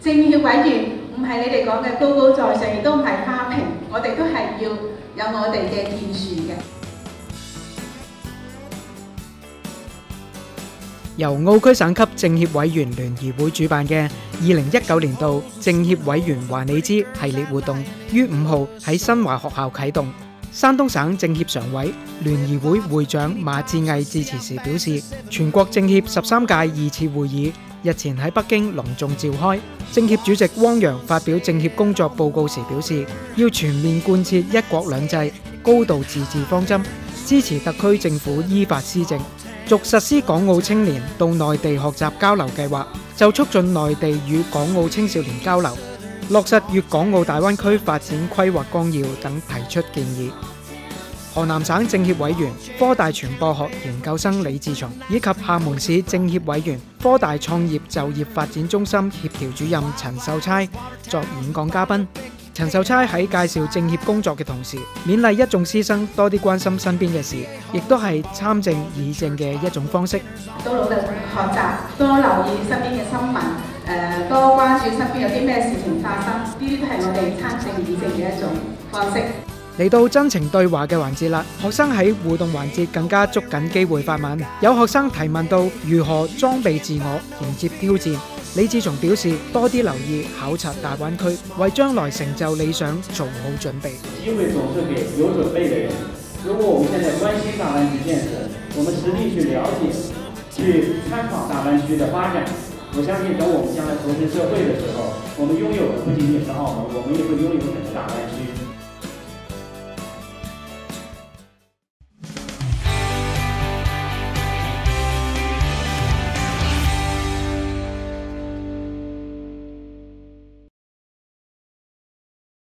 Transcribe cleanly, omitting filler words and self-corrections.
政協委員唔係你哋講嘅高高在上，亦都唔係花瓶，我哋都係要有我哋嘅建樹嘅。 由澳區省級政協委員聯誼會主辦嘅2019年度政協委員話你知系列活動於5號喺新華學校啟動。山東省政協常委、聯誼會會長馬志毅致辭時表示，全國政協13屆2次會議日前喺北京隆重召開。政協主席汪洋發表政協工作報告時表示，要全面貫徹一國兩制、高度自治方針，支持特區政府依法施政，續實施港澳青年到內地學習交流計劃，就促進內地與港澳青少年交流，落實粵港澳大灣區發展規劃綱要等提出建議。河南省政協委員、科大傳播學研究生李志松以及廈門市政協委員、科大創業就業發展中心協調主任陳秀釵作演講嘉賓。陳秀釵喺介紹政協工作嘅同時，勉勵一眾師生多啲關心身邊嘅事，亦都係參政議政嘅一種方式。 多努力學習，多留意身邊嘅新聞，多關注身邊有啲咩事情發生，呢啲都係我哋參政議政嘅一種方式。 嚟到真情對話嘅環節啦，學生喺互動環節更加捉緊機會發問。有學生提問到如何裝備自我迎接挑戰，李志松表示多啲留意考察大灣區，為將來成就理想做好準備。 機會總是給有準備的人。如果我們現在關心大灣區建設，我們實地去了解、去參考大灣區的發展，我相信等我們將來投身社會的時候，我們擁有的不僅僅是澳門，我們也會擁有整個大灣區。